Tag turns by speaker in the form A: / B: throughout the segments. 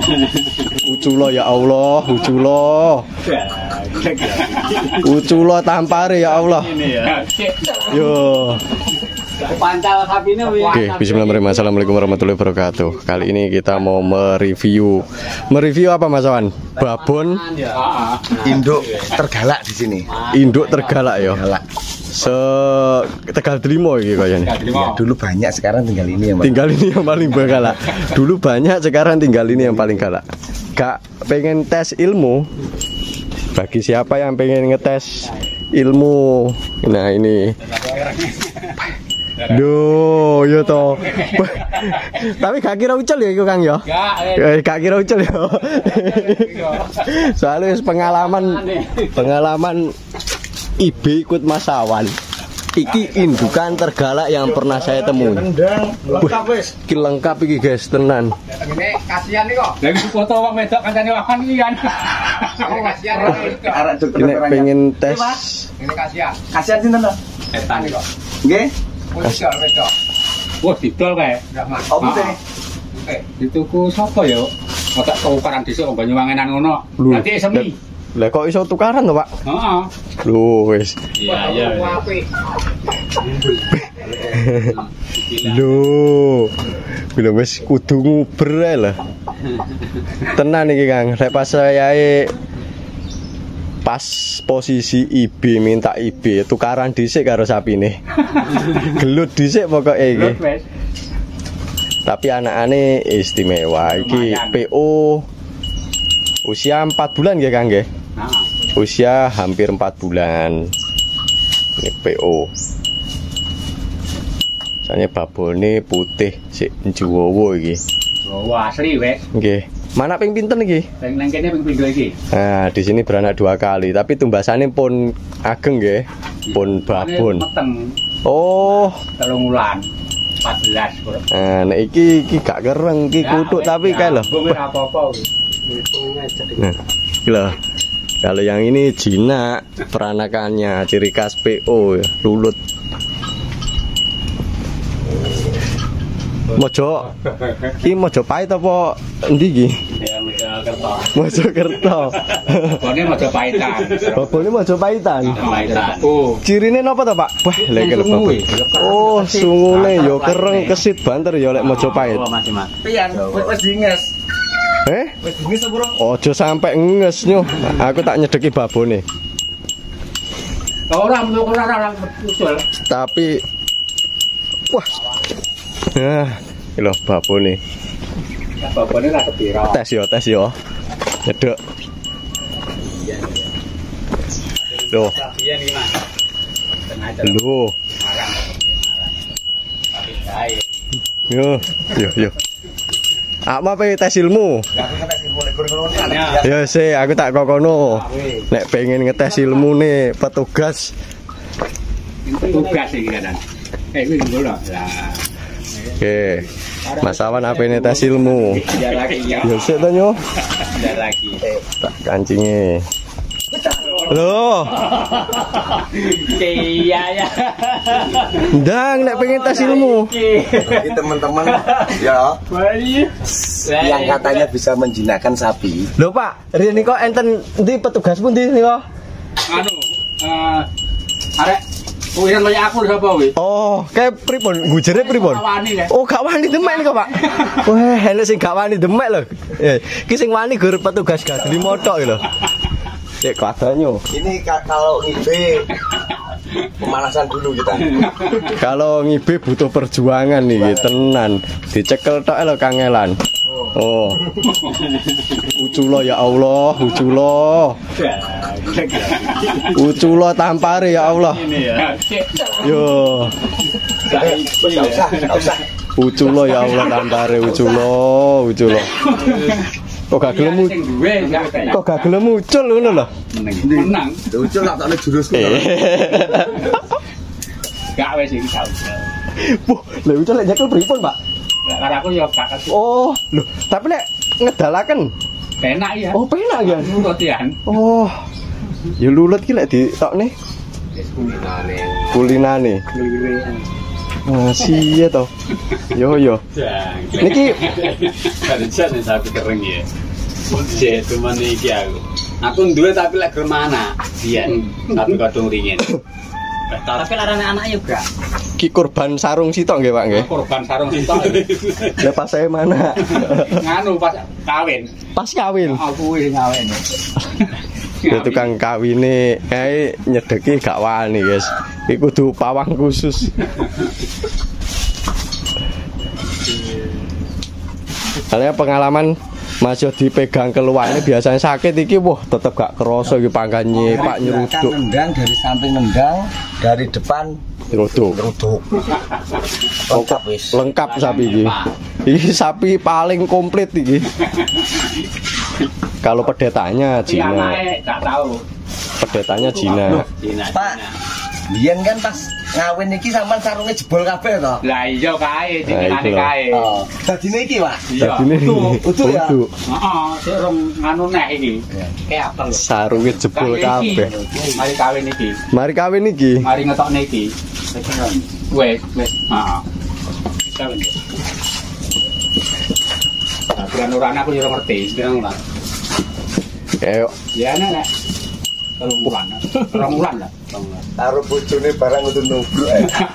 A: Uculo ya Allah, uculo. Uculo tampare ya Allah. Yo. Oke, bismillahirrahmanirrahim. Assalamualaikum warahmatullahi wabarakatuh. Kali ini kita mau mereview apa Mas Awan? Babon
B: induk tergalak di sini.
A: Induk tergalak ya. Tegal Delimo iki kayaknya.
B: Ya, dulu banyak, sekarang tinggal ini ya, Mas.
A: Tinggal ini yang paling galak. Dulu banyak, sekarang tinggal ini yang paling galak. Gak pengen tes ilmu? Bagi siapa yang pengen ngetes ilmu, nah ini. Duh, yo to. Tapi gak kira ucul ya iku Kang ya? Gak kira ucul ya. Soalnya pengalaman IB ikut Mas Awan. Iki indukan tergalak yang pernah saya temui.
B: Lengkap wis.
A: Iki lengkap iki guys, tenan.
C: Ini kasihan nih kok. Lagi foto wong wedok kancane wakan iki kan. Kasihan.
B: Arek
A: Ini pengen tes.
C: Ini kasihan.
B: Kasihan sinten to?
C: Etan kok.
B: Nggih.
C: Wedok wedok. Wah, didol kae.
B: Opo teh?
C: Oke, dituku sapa ya? Otak tukaran dhisik kok Banyuwangenan ngono. Nanti semi.
A: Lah kok iso tukaran to, Pak?
C: Heeh.
A: Lho wis.
C: Iya.
A: Lho. Bila wis kudu nguber ae lah. Tenan iki Kang, lek pas saya pas posisi IB minta IB tukaran dhisik karo sapine. Gelut dhisik pokoke iki. Tapi anakane istimewa iki PO usia 4 bulan ya Kang nggih. Usia hampir 4 bulan. Ini PO. Soalnya babone putih sik njuwowo iki.
C: Oh, asli wes.
A: Nggih. Mana ping pinten iki?
C: Ping nang kene ping pindho iki.
A: Nah, di sini beranak 2 kali, tapi tumbasane pun ageng nggih. Pun babon. Oh,
C: 3 wulan. 14 kok.
A: Nah, nek iki gak kereng, iki kutuk tapi kae lho.
C: Ora apa-apa.
A: Nah, gila. Kalau yang ini jinak peranakannya, ciri khas PO ya, lulut. Mojopahit apa endi iki?
C: Ya Mojokerto.
A: Mojokerto.
C: Babone Mojopahitan.
A: Babone Mojopahitan.
C: Oh,
A: cirine napa to, Pak? Wah, lek babon. Oh, sungune ya kereng kesit banter ya lek Mojopahit.
B: Pian, wis dinges. Wis dinges apa ora?
A: Ojo sampai nges nyuh. Aku tak nyedeki babone.
C: ora usul.
A: Tapi wah. Nah, lho babone.
C: Babone ra kepira.
A: Tes yo. Nyedek. Loh.
C: Iya nih, Mas.
A: Loh. Yo. Apa tes ilmu? Ya sih, aku tak kokono. Nek pengen ngetes ilmu nih petugas.
C: Tugas iki kan. Iki ngono lah.
A: Oke. Mas Awan apa ini tes ilmu?
C: Ya lagi ya.
A: Ya sik to nyo.
C: Ya lagi.
A: Tak kancinge. Loh.
C: Iya ya.
A: Ndang nek pengen tes ilmu.
B: Ini teman-teman ya. Yang katanya bisa menjinakkan sapi.
A: Lho Pak, riyen niku enten ndi petugas pun ndi niku?
C: Anu, arek kuwiran kaya aku sapa kuwi?
A: Oh, kayak pripun? Gujere pripun? Oh, gak wani demek niku, Pak. Wah, enek sing gak wani demek lho. Iki sing wani gur petugas gas limo tok lho. Cek kadanyo.
B: Ini kalau ngibe pemanasan dulu kita.
A: Kalau ngibe butuh perjuangan nih, tenan. Dicekel tok lho kangelan. Oh. Uculo ya Allah, uculo. Uculo tampare ya Allah. Yo.
B: Enggak usah.
A: Uculo ya Allah tampare uculo. Kok gak gelem ucul ngono lho.
C: Menang.
B: Ucul tak takne jurus.
C: Gak wis iki gak usah.
A: Wah, lha ucul lek nyekel pripun, Pak?
C: Karo aku ya gak kasih.
A: Oh, lho, tapi nek ngedalaken
C: Penak ya.
A: oh, penak ya.
C: Lutian.
A: Oh. Ya lulut ki lek ditokne
C: Wis kulinane.
A: kulinane. Masih ya toh. Yo yo. Niki
C: Harusnya sapi kering ya. Saya cuma niki aku. Aku duwe tapi lek kemana? Iya. Satu kadung ringin.
D: Tapi larane anak juga.
A: ki korban sarung sitok nggih Pak nggih.
C: Korban sarung sitok.
A: Lah pas saya mana?
C: Nganu pas kawin.
A: Pas kawin.
C: Aku wis ngawin.
A: Ya tukang kawine kae nyedeki gak wani, guys. Iki kudu pawang khusus. Soalnya pengalaman masih dipegang keluar ini biasanya sakit iki wah tetep gak kerasa iki pangkane Pak nyeruduk.
B: Nendang dari samping nendang, dari depan
A: Nyeruduk.
B: Lengkap wis.
A: Lengkap sapi iki. Iki sapi paling komplit iki. Kalau pedetanya Cina.
C: Enggak tahu.
A: Pedetanya Cina.
C: Cina.
B: Pak, biyen kan pas ngawin iki sampean sarunge jebol kabeh to?
C: Lah iya kae,
A: Nah,
C: dikane
A: itu.
C: kae.
B: Oh, dadine iki, Pak.
C: Iya.
A: Dadine
B: utuh ya?
A: utuh.
C: Heeh, sik rong nganu nek iki. Kayak apel.
A: Sarunge jebol kabeh.
C: Mari kawin iki.
A: Mari kawin iki.
C: Mari ngetokne iki. Wes, wes. Heeh. Kawin. Aturan ora aku yo ngerti, pirang bulan.
A: Ayo.
C: Ya nek. 3 bulan. 2 bulan lah.
B: Karo bojone barang kudu nubruk.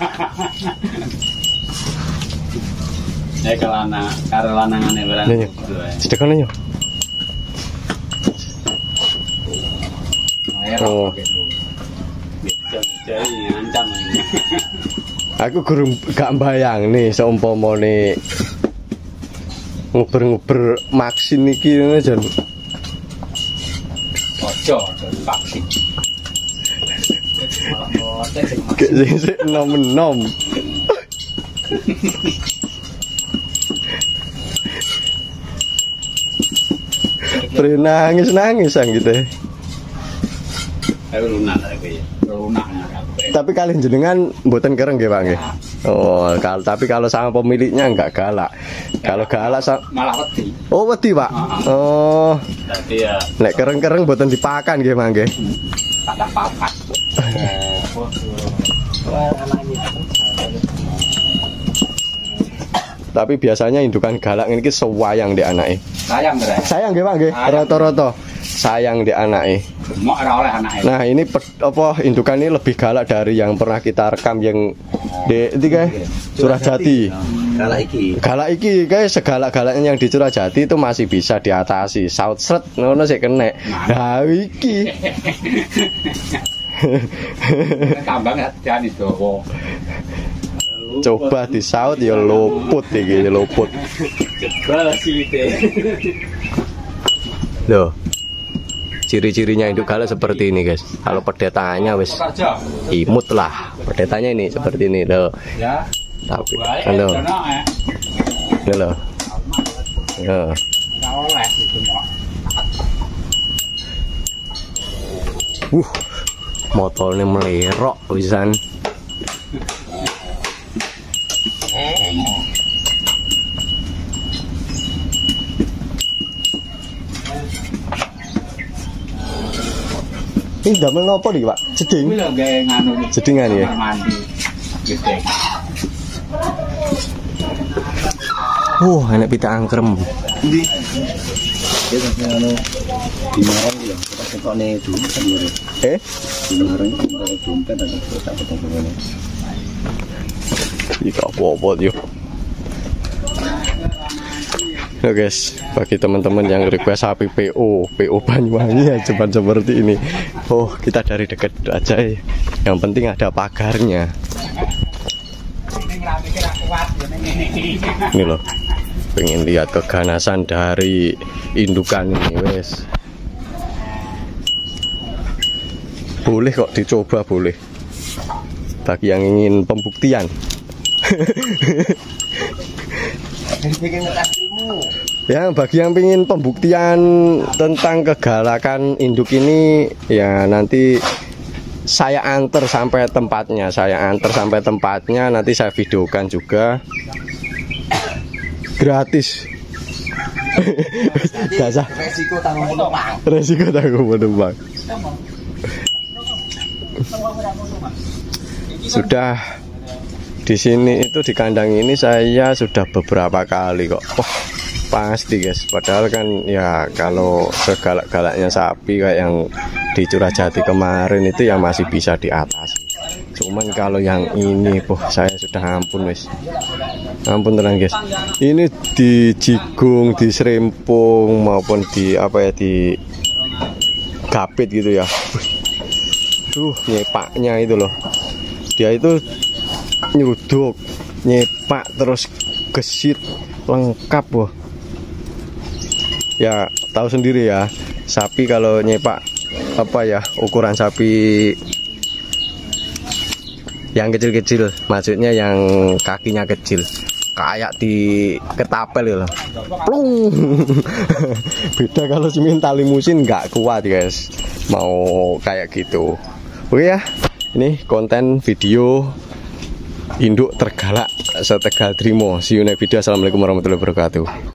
C: Kelana, karo lanangane barang.
A: Iya, sedekane yo. Oh.
C: Jadi ngancam ini.
A: Aku gurung gak mbayang nih seumpamane nguber-nguber maksin iki jan.
C: Ojo, vaksin.
A: Gak sik nom-nom. Nangis sang gitu.
C: Ayo lunak lagi. Lunak.
A: Tapi kalian jenengan mboten kereng nggih Pak nggih. Oh, tapi kalau sama pemiliknya enggak galak. Kalau galak
C: malah wedi.
A: Oh, wedi Pak. Oh.
C: Dadi ya
A: Nek kereng-kereng mboten dipakan nggih Pak nggih.
C: tak papat.
A: Tapi biasanya indukan galak ini sewayang di anake.
C: Sayang beres.
A: Sayang nggih Pak nggih. Rata-rata sayang di anake.
C: Mau ora oleh anake.
A: Nah, ini apa indukan ini lebih galak dari yang pernah kita rekam yang di Surajati.
B: Galak iki.
A: Galak iki guys, segalak-galaknya yang di Surajati itu masih bisa diatasi. Saut sret ngono sik kenek. Nah, iki.
C: Tambang jani dawa.
A: Coba disaut ya luput iki, luput.
C: Jebal silite.
A: Loh. Ciri-cirinya induk galak seperti ini guys. Kalau pedetanya wis imut lah. Pedetanya ini seperti ini loh.
C: Ya.
A: Tapi halo. Halo. Ya.
C: Ora oleh itu mok.
A: Motornya melerok pisan. Ini damel nopo nih Pak? Jeding?
C: Kuwi lho gawe nganu iki.
A: Jedingan ya?
C: Kamar mandi. Gedeng.
A: Enak pita angkrem.
B: Ndi? Ya sampe anu dimarang ya, kita ketokne dulu kan lho. Dimarang karo dompet ada tak ketemu.
A: Iki apa-apa yo. Nah guys, bagi teman-teman yang request sapi PO Banyuwangi ya cepat seperti ini. Oh, kita dari dekat aja ya. Yang penting ada pagarnya. Ini loh, pengen lihat keganasan dari indukan ini wes. Boleh kok dicoba, boleh. Bagi yang ingin pembuktian. Ya, bagi yang ingin pembuktian tentang kegalakan induk ini, ya nanti saya antar sampai tempatnya. Nanti saya videokan juga. Gratis. Dasar. Resiko tanggung penumpang. Sudah Di sini itu di kandang ini saya sudah beberapa kali kok. Oh, pasti guys. Padahal kan ya kalau segalak-galaknya sapi kayak yang di Curahjati kemarin itu ya masih bisa diatasi. Cuman kalau yang ini, saya sudah ampun wis. Ampun tenang guys. Ini di Jigung, di Serempung maupun di apa ya di Gapit gitu ya. Tuh nyepaknya itu loh. Dia itu nyuduk, nyepak terus gesit lengkap boh. Ya tahu sendiri ya, sapi kalau nyepak apa ya ukuran sapi yang kecil-kecil, maksudnya yang kakinya kecil, kayak di ketapel loh. Plung. Beda kalau seminta limusin nggak kuat guys, mau kayak gitu. Oke ya, ini konten video induk tergalak setegal Trimo. See you next video. Assalamualaikum warahmatullahi wabarakatuh.